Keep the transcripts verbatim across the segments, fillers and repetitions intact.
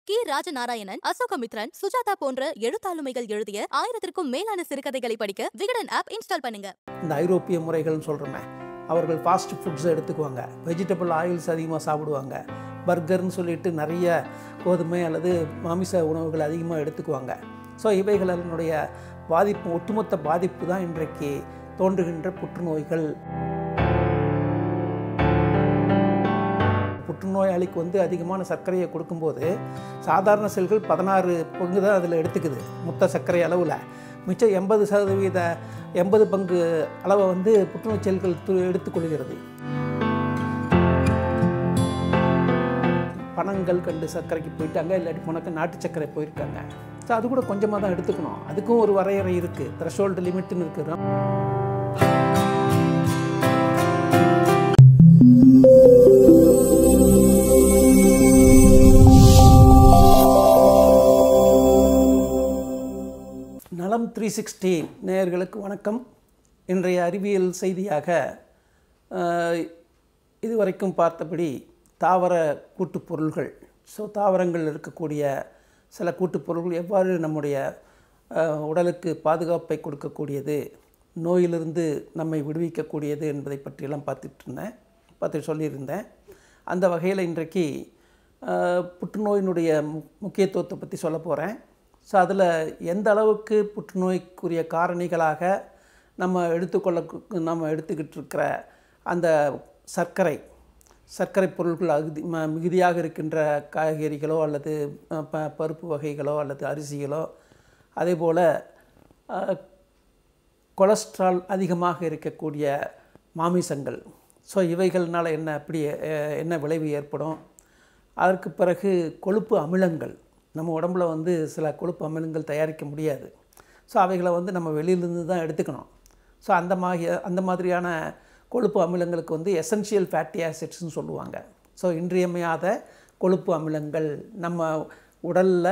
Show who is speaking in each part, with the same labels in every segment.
Speaker 1: K Rajanarayanan, Ashokamitran, Sujatha போன்ற எழுத்தாளுமைகள் எழுதிய ஆயிரத்திற்கும் மேலான சிறுகதைகளை படிக்க விகடன் ஆப் இன்ஸ்டால் பண்ணுங்க.
Speaker 2: இந்த ஐரோப்பிய முறைகள்னு சொல்கிறோமே, அவர்கள் ஃபாஸ்ட் ஃபுட்ஸை எடுத்துக்குவாங்க, வெஜிடபிள் ஆயில்ஸ் அதிகமாக சாப்பிடுவாங்க, பர்கர்னு சொல்லிட்டு நிறைய கோதுமை அல்லது மாமிச உணவுகள் அதிகமாக எடுத்துக்குவாங்க. ஸோ இவைகளினுடைய பாதிப்பு, ஒட்டுமொத்த பாதிப்பு தான் இன்றைக்கு தோன்றுகின்ற புற்றுநோய்கள். புற்றுநோயாளிக்கு வந்து அதிகமான சர்க்கரையை கொடுக்கும்போது சாதாரண செல்கள் பதினாறு பங்கு தான் அதில் எடுத்துக்குது மொத்த சர்க்கரை அளவில். மிச்சம் எண்பது சதவீத எண்பது பங்கு அளவை வந்து புற்றுநோய் செல்கள் எடுத்துக்கொள்கிறது. பனங்கள் கண்டு சர்க்கரைக்கு போயிட்டாங்க, இல்லாட்டி உனக்கு நாட்டு சர்க்கரை போயிருக்காங்க. ஸோ அது கூட கொஞ்சமாக தான் எடுத்துக்கணும். அதுக்கும் ஒரு வரையறை இருக்குது, த்ரெஷோல்டு லிமிட்னு இருக்குது. நலம் த்ரீ சிக்ஸ்டி நேயர்களுக்கு வணக்கம். இன்றைய அறிவியல் செய்தியாக இதுவரைக்கும் பார்த்தபடி தாவர கூட்டுப்பொருள்கள், ஸோ தாவரங்கள் இருக்கக்கூடிய சில கூட்டுப்பொருள்கள் எவ்வாறு நம்முடைய உடலுக்கு பாதுகாப்பை கொடுக்கக்கூடியது, நோயிலிருந்து நம்மை விடுவிக்கக்கூடியது என்பதை பற்றியெல்லாம் பார்த்துட்டு இருந்தேன் பார்த்து சொல்லியிருந்தேன். அந்த வகையில் இன்றைக்கு புற்றுநோயினுடைய முக்கியத்துவத்தை பற்றி சொல்ல போகிறேன். ஸோ அதில் எந்த அளவுக்கு புற்றுநோய்க்குரிய காரணிகளாக நம்ம எடுத்துக்கொள்ள நம்ம எடுத்துக்கிட்டு இருக்கிற அந்த சர்க்கரை சர்க்கரை பொருட்கள் அகுதி ம மிகுதியாக இருக்கின்ற காய்கறிகளோ அல்லது ப பருப்பு வகைகளோ அல்லது அரிசிகளோ, அதே போல் கொலஸ்ட்ரால் அதிகமாக இருக்கக்கூடிய மாமிசங்கள், ஸோ இவைகள்னால் என்ன எப்படி என்ன விளைவு ஏற்படும். அதற்கு பிறகு கொழுப்பு அமிலங்கள், நம்ம உடம்புல வந்து சில கொழுப்பு அமிலங்கள் தயாரிக்க முடியாது. ஸோ அவைகளை வந்து நம்ம வெளியிலேருந்து தான் எடுத்துக்கணும். ஸோ அந்த மாதிரி அந்த மாதிரியான கொழுப்பு அமிலங்களுக்கு வந்து எசென்ஷியல் ஃபேட்டி ஆசிட்ஸ்னு சொல்லுவாங்க. ஸோ இன்றியமையாத கொழுப்பு அமிலங்கள் நம்ம உடலில்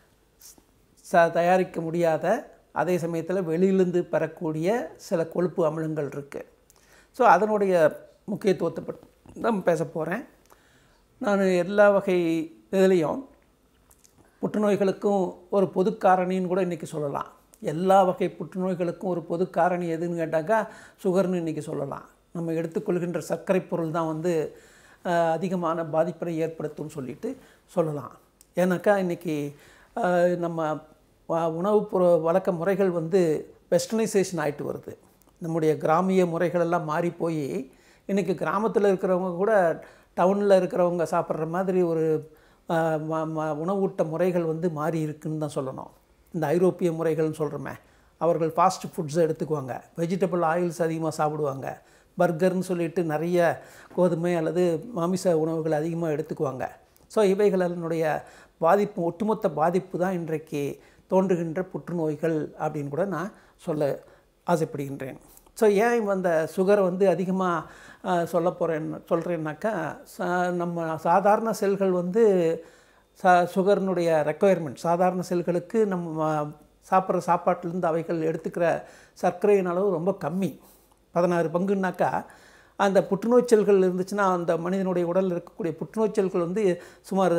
Speaker 2: ச தயாரிக்க முடியாத, அதே சமயத்தில் வெளியிலேருந்து பெறக்கூடிய சில கொழுப்பு அமிலங்கள் இருக்குது. ஸோ அதனுடைய முக்கியத்துவத்தை பற்றி தான் பேச போகிறேன். நான் எல்லா வகை இதுலேயும் புற்றுநோய்களுக்கும் ஒரு பொது காரணின்னு கூட இன்றைக்கி சொல்லலாம். எல்லா வகை புற்றுநோய்களுக்கும் ஒரு பொது காரணி எதுன்னு கேட்டாக்கா சுகர்னு இன்றைக்கி சொல்லலாம். நம்ம எடுத்துக்கொள்கின்ற சர்க்கரை பொருள் தான் வந்து அதிகமான பாதிப்பை ஏற்படுத்தும்னு சொல்லிட்டு சொல்லலாம். ஏன்னாக்கா இன்றைக்கி நம்ம உணவு பொரு வழக்க முறைகள் வந்து வெஸ்டர்னைசேஷன் ஆகிட்டு வருது. நம்முடைய கிராமிய முறைகளெல்லாம் மாறி போய் இன்றைக்கி கிராமத்தில் இருக்கிறவங்க கூட டவுனில் இருக்கிறவங்க சாப்பிட்ற மாதிரி ஒரு உணவூட்ட முறைகள் வந்து மாறி இருக்குன்னு தான் சொல்லணும். இந்த ஐரோப்பிய முறைகள்னு சொல்கிறோமே, அவர்கள் ஃபாஸ்ட் ஃபுட்ஸை எடுத்துக்குவாங்க, வெஜிடபிள் ஆயில்ஸ் அதிகமாக சாப்பிடுவாங்க, பர்கர்னு சொல்லிட்டு நிறைய கோதுமை அல்லது மாமிச உணவுகள் அதிகமாக எடுத்துக்குவாங்க. ஸோ இவைகளினுடைய பாதிப்பு, ஒட்டுமொத்த பாதிப்பு தான் இன்றைக்கு தோன்றுகின்ற புற்றுநோய்கள் அப்படின்னு கூட நான் சொல்ல ஆசைப்படுகின்றேன். ஸோ ஏன் அந்த சுகரை வந்து அதிகமாக சொல்ல போகிறேன் சொல்கிறேன்னாக்கா, நம்ம சாதாரண செல்கள் வந்து ச சுகர்னுடைய ரெக்குயர்மெண்ட், சாதாரண செல்களுக்கு நம்ம சாப்பிட்ற சாப்பாட்டிலேருந்து அவைகள் எடுத்துக்கிற சர்க்கரையின் அளவு ரொம்ப கம்மி, பதினாறு பங்குனாக்கா. அந்த புற்றுநோய் செல்கள் இருந்துச்சுன்னா அந்த மனிதனுடைய உடலில் இருக்கக்கூடிய புற்றுநோய் செல்கள் வந்து சுமார்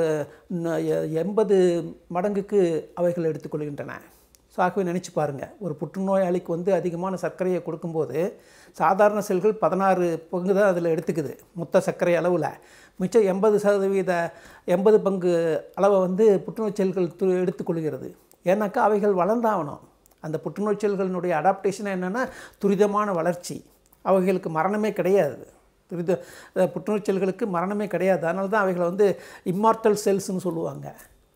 Speaker 2: எண்பது மடங்குக்கு அவைகள் எடுத்துக்கொள்கின்றன. ஸோ ஆகவே நினச்சி பாருங்கள், ஒரு புற்றுநோயாளிக்கு வந்து அதிகமான சர்க்கரையை கொடுக்கும்போது சாதாரண செல்கள் பதினாறு பங்கு தான் அதில் எடுத்துக்குது மொத்த சர்க்கரை அளவில். மிச்சம் எண்பது சதவீத எண்பது பங்கு அளவை வந்து புற்றுநோய் செல்கள் து எடுத்துக்கொள்கிறது. ஏன்னாக்கா அவைகள் வளர்ந்தாகணும். அந்த புற்றுநோய் செல்களினுடைய அடாப்டேஷன் என்னென்னா துரிதமான வளர்ச்சி. அவைகளுக்கு மரணமே கிடையாது. துரித புற்றுநோய் செல்களுக்கு மரணமே கிடையாது. அதனால தான் அவைகளை வந்து இம்மார்டல் செல்ஸ்ன்னு சொல்லுவாங்க,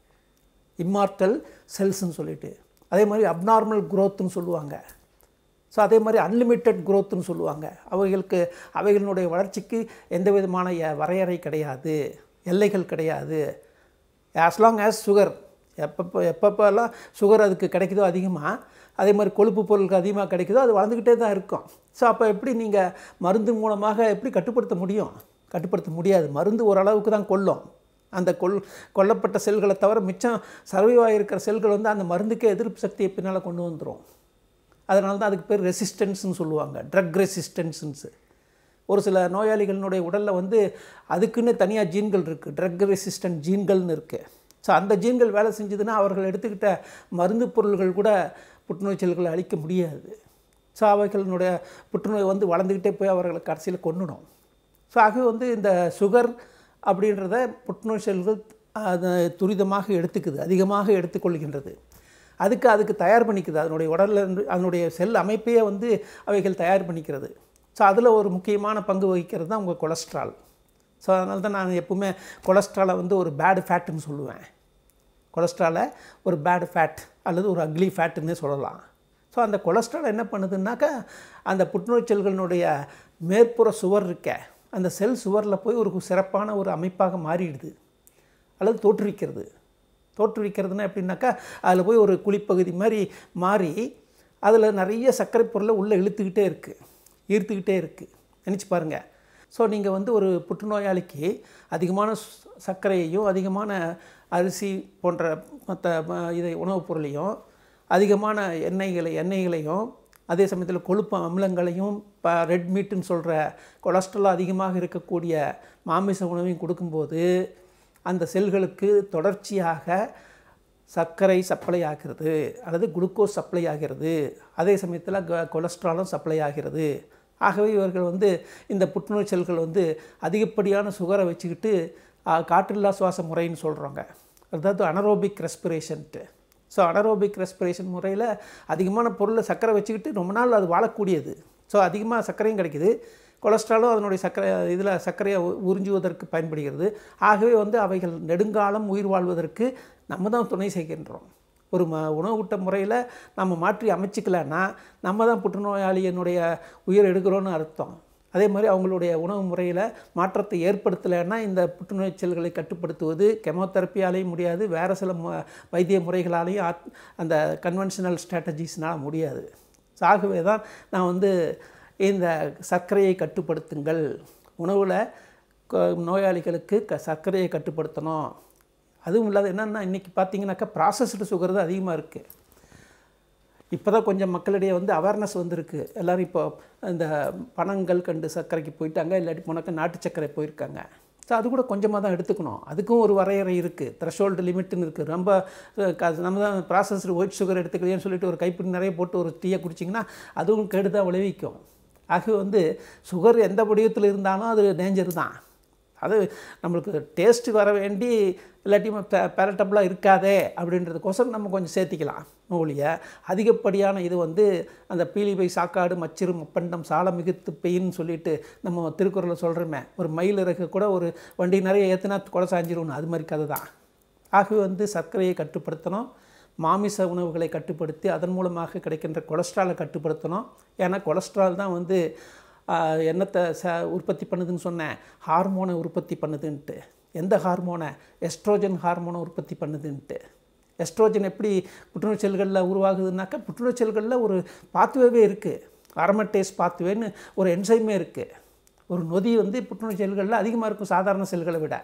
Speaker 2: இம்மார்டல் செல்ஸ்ன்னு சொல்லிட்டு. அதே மாதிரி அப்நார்மல் குரோத்துன்னு சொல்லுவாங்க. ஸோ அதே மாதிரி அன்லிமிட்டெட் குரோத்துன்னு சொல்லுவாங்க. அவைகளுக்கு அவைகளினுடைய வளர்ச்சிக்கு எந்த விதமான வரையறை கிடையாது, எல்லைகள் கிடையாது. ஆஸ் லாங் ஆஸ் சுகர், எப்பப்போ எப்பப்போல்லாம் சுகர் அதுக்கு கிடைக்குதோ அதிகமாக, அதே மாதிரி கொழுப்பு பொருளுக்கு அதிகமாக கிடைக்குதோ அது வளர்ந்துக்கிட்டே தான் இருக்கும். ஸோ அப்போ எப்படி நீங்கள் மருந்து மூலமாக எப்படி கட்டுப்படுத்த முடியும்? கட்டுப்படுத்த முடியாது. மருந்து ஓரளவுக்கு தான் கொல்லும். அந்த கொல் கொல்லப்பட்ட செல்களை தவிர மிச்சம் சர்வைவாக இருக்கிற செல்கள் வந்து அந்த மருந்துக்கே எதிர்ப்பு சக்தியை பின்னால் கொண்டு வந்துடும். அதனால தான் அதுக்கு பேர் ரெசிஸ்டன்ஸ்னு சொல்லுவாங்க, ட்ரக் ரெசிஸ்டன்ஸுன்ஸு. ஒரு சில நோயாளிகளினுடைய உடலில் வந்து அதுக்குன்னு தனியாக ஜீன்கள் இருக்குது, ட்ரக் ரெசிஸ்டன்ட் ஜீன்கள்னு இருக்குது. ஸோ அந்த ஜீன்கள் வேலை செஞ்சதுன்னா அவர்கள் எடுத்துக்கிட்ட மருந்து பொருள்கள் கூட புற்றுநோய் செல்களை அழிக்க முடியாது. ஸோ அவைகளினுடைய புற்றுநோய் வந்து வளர்ந்துக்கிட்டே போய் அவர்களை கடைசியில் கொன்னுடும். ஸோ ஆகவே வந்து இந்த சுகர் அப்படின்றத புற்றுநோய் செல்கள் அதை துரிதமாக எடுத்துக்குது, அதிகமாக எடுத்துக்கொள்கின்றது. அதுக்கு அதுக்கு தயார் பண்ணிக்குது, அதனுடைய உடலில் இருந்து அதனுடைய செல் அமைப்பையே வந்து அவைகள் தயார் பண்ணிக்கிறது. ஸோ அதில் ஒரு முக்கியமான பங்கு வகிக்கிறது தான் உங்கள் கொலஸ்ட்ரால். ஸோ அதனால தான் நான் எப்பவுமே கொலஸ்ட்ராலை வந்து ஒரு பேடு ஃபேட்டுன்னு சொல்லுவேன். கொலஸ்ட்ராலை ஒரு பேடு ஃபேட் அல்லது ஒரு அக்லி ஃபேட்டுன்னே சொல்லலாம். ஸோ அந்த கொலஸ்ட்ரால் என்ன பண்ணுதுன்னாக்கா அந்த புற்றுநோய் செல்களினுடைய மேற்புற சுவர் இருக்க அந்த செல் சுவரில் போய் ஒரு சிறப்பான ஒரு அமைப்பாக மாறிடுது அல்லது தோற்றுவிக்கிறது. தோற்றுவிக்கிறதுனா எப்படின்னாக்கா அதில் போய் ஒரு குழிப்பகுதி மாதிரி மாறி அதில் நிறைய சர்க்கரை பொருளை உள்ளே இழுத்துக்கிட்டே இருக்குது, ஈர்த்துக்கிட்டே இருக்குது. நினச்சி பாருங்கள். ஸோ நீங்கள் வந்து ஒரு புற்றுநோயாளிக்கு அதிகமான சர்க்கரையையும் அதிகமான அரிசி போன்ற மற்ற இதை உணவுப் பொருளையும் அதிகமான எண்ணெய்களை எண்ணெய்களையும் அதே சமயத்தில் கொழுப்பு அமிலங்களையும் இப்போ ரெட் மீட்டுன்னு சொல்கிற கொலஸ்ட்ரால் அதிகமாக இருக்கக்கூடிய மாமிச உணவையும் கொடுக்கும்போது அந்த செல்களுக்கு தொடர்ச்சியாக சர்க்கரை சப்ளை ஆகிறது அல்லது குளுக்கோஸ் சப்ளை ஆகிறது, அதே சமயத்தில் கொலஸ்ட்ராலும் சப்ளை ஆகிறது. ஆகவே இவர்கள் வந்து இந்த புற்றுநோய் செல்கள் வந்து அதிகப்படியான சுகரை வச்சுக்கிட்டு காற்றில்லா சுவாச முறைன்னு சொல்கிறாங்க, அதாவது அனரோபிக் ரெஸ்பிரேஷன்ட்டு. ஸோ அனரோபிக் ரெஸ்பிரேஷன் முறையில் அதிகமான பொருளை சர்க்கரை வச்சுக்கிட்டு ரொம்ப நாள் அது வாழக்கூடியது. ஸோ அதிகமாக சர்க்கரையும் கிடைக்குது, கொலஸ்ட்ராலும் அதனுடைய சர்க்கரை இதில் சர்க்கரையை உறிஞ்சுவதற்கு பயன்படுகிறது. ஆகவே வந்து அவைகள் நெடுங்காலம் உயிர் வாழ்வதற்கு நம்ம தான் துணை செய்கின்றோம். ஒரு ம உணவூட்ட முறையில் நம்ம மாற்றி அமைச்சிக்கலன்னா நம்ம தான் புற்றுநோயாளியினுடைய உயிர் எடுக்கிறோன்னு அர்த்தம். அதே மாதிரி அவங்களுடைய உணவு முறையில் மாற்றத்தை ஏற்படுத்தலைன்னா இந்த புற்றுநோய் செல்களை கட்டுப்படுத்துவது கெமோதெரப்பியாலேயும் முடியாது, வேறு சில மு வைத்திய முறைகளாலேயும் அந்த கன்வென்ஷனல் ஸ்ட்ராட்டஜிஸ்னால் முடியாது. ஆகவே தான் நான் வந்து இந்த சர்க்கரையை கட்டுப்படுத்துங்கள், உணவில் நோயாளிகளுக்கு க சர்க்கரையை கட்டுப்படுத்தணும். அதுவும் இல்லாத என்னென்னா இன்றைக்கி பார்த்தீங்கன்னாக்கா ப்ராசஸ்டு சுகர் தான் அதிகமாக இருக்குது. இப்போ தான் கொஞ்சம் மக்களிடையே வந்து அவேர்னஸ் வந்திருக்கு. எல்லோரும் இப்போ இந்த பனங்கள் கண்டு சர்க்கரைக்கு போயிட்டாங்க, இல்லாட்டி போனாக்கா நாட்டு சர்க்கரை போயிருக்காங்க. ஸோ அது கூட கொஞ்சமாக தான் எடுத்துக்கணும், அதுக்கும் ஒரு வரையறை இருக்குது, த்ரெஷோல்டு லிமிட்டுன்னு இருக்குது. ரொம்ப நம்ம தான் ப்ராசஸ்டு ஒயிட் சுகர் எடுத்துக்கலையேன்னு சொல்லிட்டு ஒரு கைப்பிடி நிறைய போட்டு ஒரு டீயை குடிச்சிங்கன்னா அதுவும் கெடு தான் விளைவிக்கும். ஆகவே வந்து சுகர் எந்த வடிவத்தில் இருந்தாலும் அது டேஞ்சர் தான். அது நம்மளுக்கு டேஸ்ட்டு வர வேண்டி இல்லாட்டியும் பேலட்டபுளாக இருக்காதே அப்படின்றதுக்கோசரம் நம்ம கொஞ்சம் சேர்த்திக்கலாம் ஒழிய அதிகப்படியான இது வந்து அந்த பீலிபை சாக்காடு மச்சிறு முப்பண்டம் சால மிகுத்து பெயின்னு சொல்லிட்டு நம்ம திருக்குறளில் சொல்கிறோமே, ஒரு மயில் இறகு கூட ஒரு வண்டி நிறைய ஏற்றுனா கொலை சாஞ்சிரும்னு, அது மாதிரி கதை தான். ஆகவே வந்து சர்க்கரையை கட்டுப்படுத்தணும், மாமிச உணவுகளை கட்டுப்படுத்தி அதன் மூலமாக கிடைக்கின்ற கொலஸ்ட்ராலை கட்டுப்படுத்தணும். ஏன்னா கொலஸ்ட்ரால் தான் வந்து என்னத்தை ச உற்பத்தி பண்ணுதுன்னு சொன்னேன், ஹார்மோனை உற்பத்தி பண்ணுதுன்ட்டு. எந்த ஹார்மோனை? எஸ்ட்ரோஜன் ஹார்மோனை உற்பத்தி பண்ணுதுன்ட்டு. எஸ்ட்ரோஜன் எப்படி புற்றுநோய் செல்களில் உருவாகுதுன்னாக்கா புற்றுநோய் செல்களில் ஒரு பாத்வேவே இருக்குது, அரோமேட்டேஸ் பாத்வேன்னு ஒரு என்சைமே இருக்குது. ஒரு நொதி வந்து புற்றுநோய் செல்களில் அதிகமாக இருக்கும் சாதாரண செல்களை விட.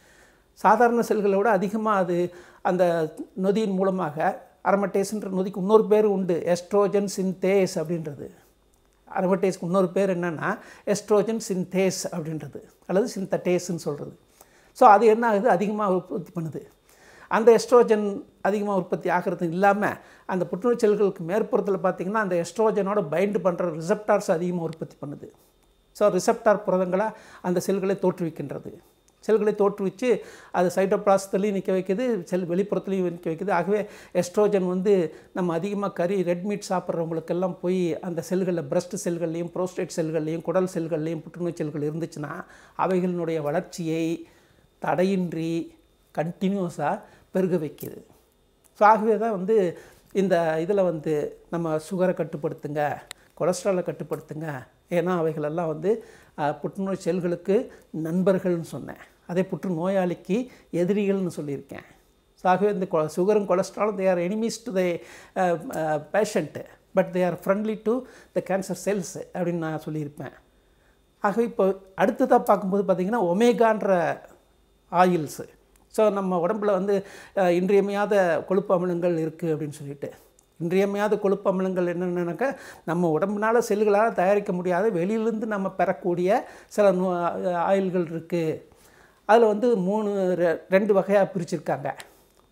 Speaker 2: சாதாரண செல்களை விட அதிகமாக அது அந்த நொதியின் மூலமாக அரோமேட்டேஸ்ன்ற நொதிக்கு இன்னொரு பேர் உண்டு, எஸ்ட்ரோஜன் சின்தேஸ் அப்படின்றது. அரோமேட்டேஸ்க்கு இன்னொரு பேர் என்னென்னா எஸ்ட்ரோஜன் சின்தேஸ் அப்படின்றது அல்லது சிந்தடேஸ்ன்னு சொல்கிறது. ஸோ அது என்ன ஆகுது, அதிகமாக உற்பத்தி பண்ணுது. அந்த எஸ்ட்ரோஜன் அதிகமாக உற்பத்தி ஆகிறது இல்லாமல் அந்த புற்றுநோய் செல்களுக்கு மேற்புறத்தில் பார்த்திங்கன்னா அந்த எஸ்ட்ரோஜனோட பைண்டு பண்ணுற ரிசெப்டார்ஸ் அதிகமாக உற்பத்தி பண்ணுது. ஸோ ரிசெப்டார் புரதங்களாக அந்த செல்களை தோற்றுவிக்கின்றது. செல்களை தோற்றுவிச்சு அது சைட்டோபிளாசத்துலேயும் நிற்க வைக்குது, செல் வெளிப்புறத்துலையும் நிற்க வைக்குது. ஆகவே எஸ்ட்ரோஜன் வந்து நம்ம அதிகமாக கறி ரெட் மீட் சாப்பிட்றவங்களுக்கெல்லாம் போய் அந்த செல்களில் பிரஸ்ட் செல்கள்லையும் ப்ரோஸ்டேட் செல்கள்லையும் குடல் செல்கள்லையும் புற்றுநோய் செல்கள் இருந்துச்சுன்னா அவைகளினுடைய வளர்ச்சியை தடையின்றி கண்டினியூஸாக பெருக வைக்கிது. ஸோ ஆகவே தான் வந்து இந்த இதில் வந்து நம்ம சுகரை கட்டுப்படுத்துங்க, கொலஸ்ட்ராலை கட்டுப்படுத்துங்க, ஏன்னா அவைகளெல்லாம் வந்து புற்றுநோய் செல்களுக்கு நண்பர்கள்னு சொன்னேன், அதே புற்றுநோயாளிக்கு எதிரிகள்னு சொல்லியிருக்கேன். ஸோ ஆகவே இந்த சுகரும் கொலஸ்ட்ராலும் they are enemies to the patient but they are friendly to the cancer cells அப்படின்னு நான் சொல்லியிருப்பேன். ஆகவே இப்போ அடுத்ததாக பார்க்கும்போது பார்த்திங்கன்னா ஒமேகான்ற ஆயில்ஸு. ஸோ நம்ம உடம்பில் வந்து இன்றியமையாத கொழுப்பு அமிலங்கள் இருக்குது அப்படின்னு சொல்லிட்டு, இன்றியமையாத கொழுப்பு அமிலங்கள் என்னென்னாக்கா நம்ம உடம்புனால செல்களால் தயாரிக்க முடியாத வெளியிலேருந்து நம்ம பெறக்கூடிய சில ஆயில்கள் இருக்குது. அதில் வந்து மூணு ரெண்டு வகையாக பிரிச்சுருக்காங்க.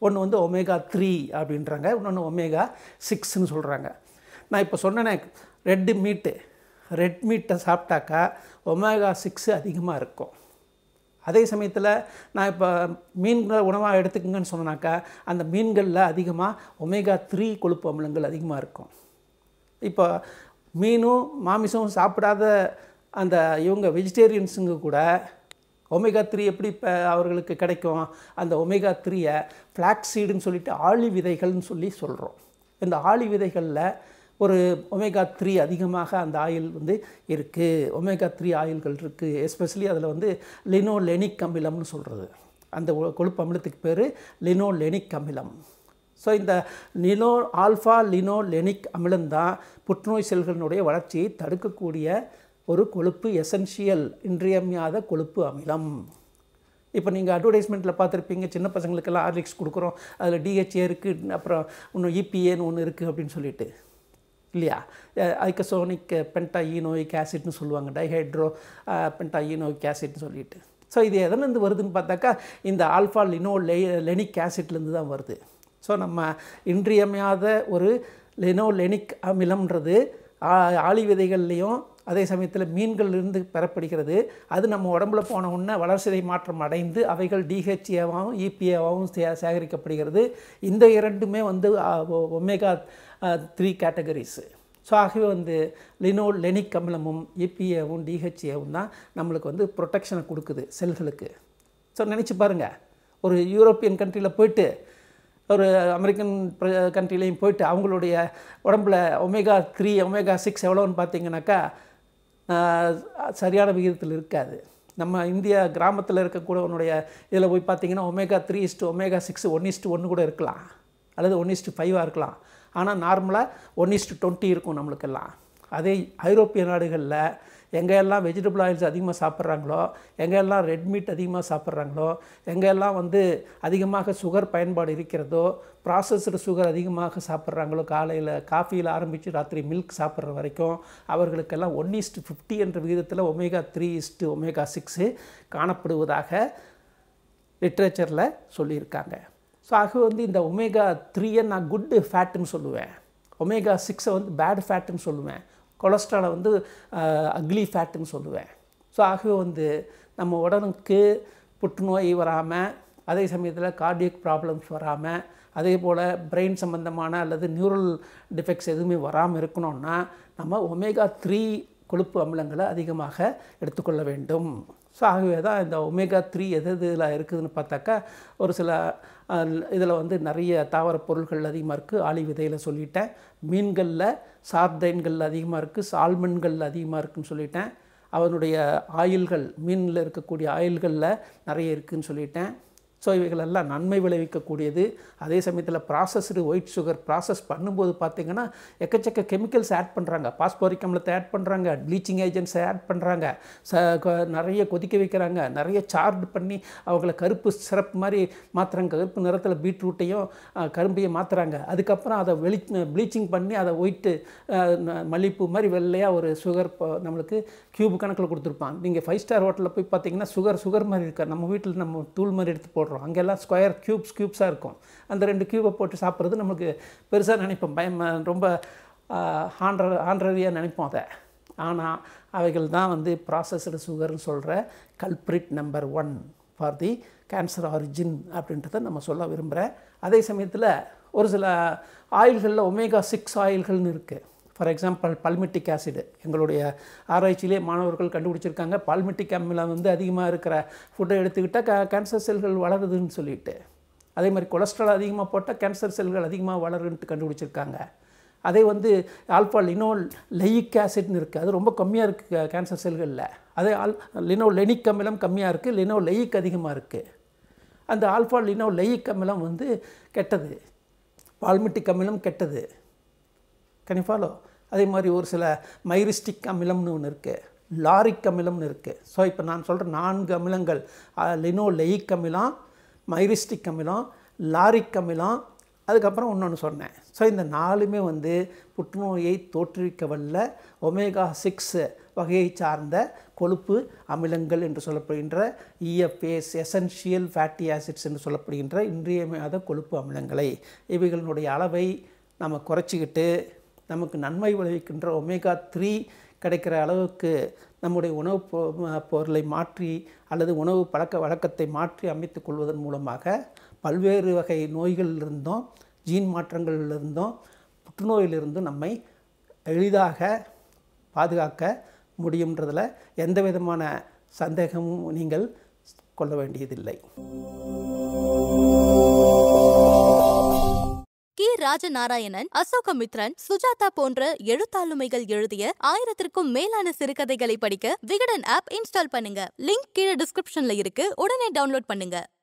Speaker 2: ஒன்று வந்து ஒமேகா த்ரீ அப்படின்றாங்க, இன்னொன்று ஒமேகா சிக்ஸ்ன்னு சொல்கிறாங்க. நான் இப்போ சொன்னேனே ரெட்டு மீட்டு, ரெட் மீட்டை சாப்பிட்டாக்கா ஒமேகா சிக்ஸு அதிகமாக இருக்கும். அதே சமயத்தில் நான் இப்போ மீன்கள் உணவாக எடுத்துக்கங்கன்னு சொன்னாக்கா அந்த மீன்களில் அதிகமாக ஒமேகா த்ரீ கொழுப்பு அமிலங்கள் அதிகமாக இருக்கும். இப்போ மீனும் மாமிசமும் சாப்பிடாத அந்த இவங்க வெஜிடேரியன்ஸுங்க கூட ஒமேகா த்ரீ எப்படி இப்போ அவர்களுக்கு கிடைக்கும்? அந்த ஒமேகா த்ரீயை ஃப்ளாக்ஸீடுன்னு சொல்லிட்டு ஆளி விதைகள்னு சொல்லி சொல்கிறோம். இந்த ஆளி விதைகளில் ஒரு ஒமேகா த்ரீ அதிகமாக அந்த ஆயில் வந்து இருக்குது. ஒமேகா த்ரீ ஆயில்கள் இருக்குது. எஸ்பெஷலி அதில் வந்து லினோலெனிக் அமிலம்னு சொல்கிறது. அந்த கொழுப்பு அமிலத்துக்கு பேர் லினோலெனிக் அமிலம். ஸோ இந்த லினோ ஆல்ஃபா லினோலெனிக் அமிலம் தான் புற்றுநோய் செல்களினுடைய வளர்ச்சியை தடுக்கக்கூடிய ஒரு கொழுப்பு, எசென்ஷியல் இன்றியமையாத கொழுப்பு அமிலம். இப்போ நீங்கள் அட்வர்டைஸ்மெண்ட்டில் பார்த்துருப்பீங்க, சின்ன பசங்களுக்கெல்லாம் ஹார்லிக்ஸ் கொடுக்குறோம், அதில் டிஹெச்ஏ இருக்குது, அப்புறம் இன்னும் இபிஏன்னு ஒன்று இருக்குது அப்படின்னு சொல்லிட்டு இல்லையா? ஐக்கசோனிக் பென்டாஈனோயிக் ஆசிட்னு சொல்லுவாங்க, டைஹைட்ரோ பென்டாஈனோயிக் ஆசிட்னு சொல்லிட்டு. ஸோ இது எதலேருந்து வருதுன்னு பார்த்தாக்கா இந்த ஆல்ஃபா லினோ லெ லெனிக் ஆசிட்லேருந்து தான் வருது. ஸோ நம்ம இன்றியமையாத ஒரு லினோலெனிக் அமிலம்ன்றது ஆளி விதைகள்லேயும் அதே சமயத்தில் மீன்கள்லேருந்து பெறப்படுகிறது. அது நம்ம உடம்புல போன உடனே வளர்சிதை மாற்றம் அடைந்து அவைகள் டிஹெச்ஏவாகவும் இபிஏவாகவும் சே சேகரிக்கப்படுகிறது. இந்த இரண்டுமே வந்து ஒமேகா த்ரீ கேட்டகரிஸு. ஸோ ஆகவே வந்து லினோலெனிக் அமிலமும் இபிஏவும் டிஹெச்ஏவும் தான் நம்மளுக்கு வந்து ப்ரொடெக்ஷனை கொடுக்குது செல்களுக்கு. ஸோ நினச்சி பாருங்கள், ஒரு யூரோப்பியன் கண்ட்ரியில் போயிட்டு ஒரு அமெரிக்கன் கண்ட்ரிலையும் போயிட்டு அவங்களுடைய உடம்புல ஒமேகா த்ரீ ஒமேகா சிக்ஸ் எவ்வளோன்னு பார்த்தீங்கன்னாக்கா சரியான விகிதத்தில் இருக்காது. நம்ம இந்தியா கிராமத்தில் இருக்கக்கூடியவனுடைய இதில் போய் பார்த்தீங்கன்னா omega three is to omega six one is to ஒன்று கூட இருக்கலாம், அல்லது ஒன் இஸ்ட்டு ஃபைவாக இருக்கலாம். ஆனால் நார்மலாக ஒன் இஸ்ட்டு டுவெண்ட்டி இருக்கும் நம்மளுக்கெல்லாம். அதே ஐரோப்பிய நாடுகளில் எங்கெல்லாம் வெஜிடபிள் ஆயில்ஸ் அதிகமாக சாப்பிட்றாங்களோ, எங்கெல்லாம் ரெட் மீட் அதிகமாக சாப்பிட்றாங்களோ, எங்கெல்லாம் வந்து அதிகமாக சுகர் பயன்பாடு இருக்கிறதோ, ப்ராசஸ்டு சுகர் அதிகமாக சாப்பிட்றாங்களோ, காலையில் காஃபியில் ஆரம்பித்து ராத்திரி மில்க் சாப்பிட்ற வரைக்கும் அவர்களுக்கெல்லாம் ஒன் இஸ்ட்டு ஃபிஃப்டி என்ற விகிதத்தில் omega three is to omega six காணப்படுவதாக லிட்ரேச்சரில் சொல்லியிருக்காங்க. ஸோ ஆக வந்து இந்த ஒமேகா த்ரீயை நான் குட் ஃபேட்டுன்னு சொல்லுவேன், ஒமேகா சிக்ஸை வந்து பேட் ஃபேட்டுன்னு சொல்லுவேன், கொலஸ்ட்ராலை வந்து அக்லி ஃபேட்டுன்னு சொல்லுவேன். ஸோ ஆகவே வந்து நம்ம உடலுக்கு புற்றுநோய் வராமல், அதே சமயத்தில் கார்டியக் ப்ராப்ளம்ஸ் வராமல், அதே போல் பிரெயின் சம்பந்தமான அல்லது நியூரல் டிஃபெக்ட்ஸ் எதுவுமே வராமல் இருக்கணும்னா நம்ம ஒமேகா த்ரீ கொழுப்பு அமிலங்களை அதிகமாக எடுத்துக்கொள்ள வேண்டும். ஸோ ஆகவே தான் இந்த ஒமேகா த்ரீ எது இதில் இருக்குதுன்னு பார்த்தாக்கா ஒரு சில இதில் வந்து நிறைய தாவர பொருட்கள் அதிகமாக இருக்குது. ஆளி விதையில் சொல்லிட்டேன். மீன்களில் சார்டைன்களில் அதிகமாக இருக்குது, சால்மன்களில் அதிகமாக இருக்குதுன்னு சொல்லிட்டேன். அவனுடைய ஆயில்கள், மீனில் இருக்கக்கூடிய ஆயில்களில் நிறைய இருக்குதுன்னு சொல்லிட்டேன். ஸோ இவைகளெல்லாம் நன்மை விளைவிக்கக்கூடியது. அதே சமயத்தில் ப்ராசஸ்டு ஒயிட் சுகர் ப்ராசஸ் பண்ணும்போது பார்த்திங்கன்னா எக்கச்சக்க கெமிக்கல்ஸ் ஆட் பண்ணுறாங்க, பாஸ்போரிக் அமிலத்தை ஆட் பண்ணுறாங்க, ப்ளீச்சிங் ஏஜென்ட்ஸை ஆட் பண்ணுறாங்க, ச நிறைய கொதிக்க வைக்கிறாங்க, நிறைய சார்ஜ் பண்ணி அவங்கள கருப்பு சிறப்பு மாதிரி மாற்றுறாங்க, கருப்பு நிறத்தில் பீட்ரூட்டையும் கரும்பையும் மாற்றுறாங்க. அதுக்கப்புறம் அதை வெளி ப்ளீச்சிங் பண்ணி அதை ஒயிட்டு மல்லிப்பூ மாதிரி வெள்ளையாக ஒரு சுகர் நம்மளுக்கு க்யூப் கணக்கில் கொடுத்துருப்பாங்க. நீங்கள் ஃபைவ் ஸ்டார் ஹோட்டலில் போய் பார்த்தீங்கன்னா சுகர் சுகர் மாதிரி இருக்காது, நம்ம வீட்டில் நம்ம தூள் மாதிரி எடுத்து போடுறோம், அங்கெல்லாம் ஸ்கொயர் க்யூப்ஸ் க்யூப்ஸாக இருக்கும். அந்த ரெண்டு க்யூபை போட்டு சாப்பிட்றது நமக்கு பெருசாக நினைப்போம், பயம், ரொம்ப ஆண்ட்ர ஆண்ட்ரரியாக நினைப்போம் அதை. ஆனால் அவைகள் தான் வந்து ப்ராசஸ்டு சுகர்னு சொல்கிற culprit number one for the cancer origin அப்படின்றத நம்ம சொல்ல விரும்புகிறேன். அதே சமயத்தில் ஒரு சில ஆயில்களில் ஒமேகா சிக்ஸ் ஆயில்கள்னு இருக்குது. ஃபார் எக்ஸாம்பிள் பல்மெட்டிக் ஆசிடு, எங்களுடைய ஆராய்ச்சியிலே மாணவர்கள் கண்டுபிடிச்சிருக்காங்க, பல்மெட்டிக் அமிலம் வந்து அதிகமாக இருக்கிற ஃபுட்டை எடுத்துக்கிட்டால் கே கேன்சர் செல்கள் வளருதுன்னு சொல்லிட்டு. அதே மாதிரி கொலஸ்ட்ரால் அதிகமாக போட்டால் கேன்சர் செல்கள் அதிகமாக வளருன்ட்டு கண்டுபிடிச்சிருக்காங்க. அதே வந்து ஆல்ஃபா லினோ லெயிக் ஆசிட்னு இருக்குது, அது ரொம்ப கம்மியாக இருக்குது கேன்சர் செல்களில். அதே ஆல் லினோ லெனிக் அமிலம் கம்மியாக இருக்குது, லினோ லெயிக் அதிகமாக இருக்குது. அந்த ஆல்ஃபா லினோ லெயிக் அமிலம் வந்து கெட்டது, பால்மெட்டிக் அமிலம் கெட்டது. Can you follow? அதே மாதிரி ஒரு சில மைரிஸ்டிக் அமிலம்னு ஒன்று இருக்குது, லாரிக் அமிலம்னு இருக்குது. ஸோ இப்போ நான் சொல்கிற நான்கு அமிலங்கள் லினோ லெயிக் அமிலம், மைரிஸ்டிக் அமிலம், லாரிக் அமிலம், அதுக்கப்புறம் இன்னொன்று சொன்னேன். ஸோ இந்த நாலுமே வந்து புற்றுநோயை தோற்றுவிக்க வல்ல ஒமேகா சிக்ஸ் வகையை சார்ந்த கொழுப்பு அமிலங்கள் என்று சொல்லப்படுகின்ற இஎஃப்ஏஸ் எசென்ஷியல் ஃபேட்டி ஆசிட்ஸ் என்று சொல்லப்படுகின்ற இன்றியமையாத கொழுப்பு அமிலங்களை இவைகளினுடைய அளவை நம்ம குறைச்சிக்கிட்டு நமக்கு நன்மை விளைவிக்கின்ற ஒமேகா த்ரீ கிடைக்கிற அளவுக்கு நம்முடைய உணவு பொருளை மாற்றி அல்லது உணவு பழக்க வழக்கத்தை மாற்றி அமைத்து கொள்வதன் மூலமாக பல்வேறு வகை நோய்களிலிருந்தும் ஜீன் மாற்றங்களிலிருந்தும் புற்றுநோயிலிருந்தும் நம்மை எளிதாக பாதுகாக்க முடியுன்றதில் எந்த விதமான சந்தேகமும் நீங்கள் கொள்ள வேண்டியதில்லை.
Speaker 1: கி ராஜநாராயணன், அசோகமித்ரன், சுஜாதா போன்ற எழுத்தாளுமைகள் எழுதிய ஆயிரத்திற்கும் மேலான சிறுகதைகளை படிக்க விகடன் ஆப் இன்ஸ்டால் பண்ணுங்க. லிங்க் கீழே டிஸ்கிரிப்ஷன்ல இருக்கு. உடனே டவுன்லோட் பண்ணுங்க.